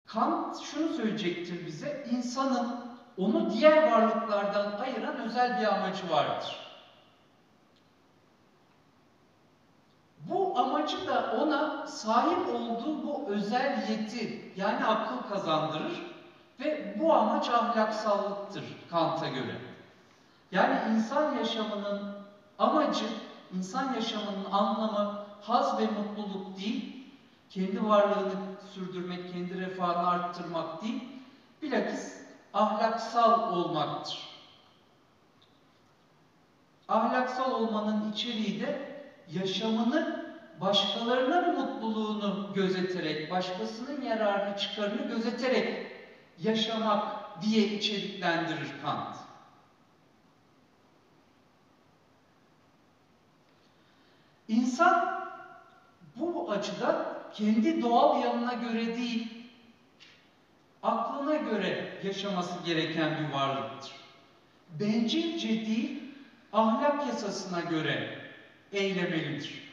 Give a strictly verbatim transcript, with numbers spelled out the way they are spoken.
Kant şunu söyleyecektir bize, insanın onu diğer varlıklardan ayıran özel bir amacı vardır. Bu amacı da ona sahip olduğu bu özel yeti, yani akıl kazandırır ve bu amaç ahlaksallıktır Kant'a göre. Yani insan yaşamının amacı, insan yaşamının anlamı haz ve mutluluk değil, kendi varlığını sürdürmek, kendi refahını arttırmak değil, bilakis ahlaksal olmaktır. Ahlaksal olmanın içeriği de yaşamını başkalarının mutluluğunu gözeterek, başkasının yararını, çıkarını gözeterek yaşamak diye içeriklendirir Kant. İnsan bu açıdan kendi doğal yanına göre değil, aklına göre yaşaması gereken bir varlıktır. Bencilce değil, ahlak yasasına göre eylemelidir.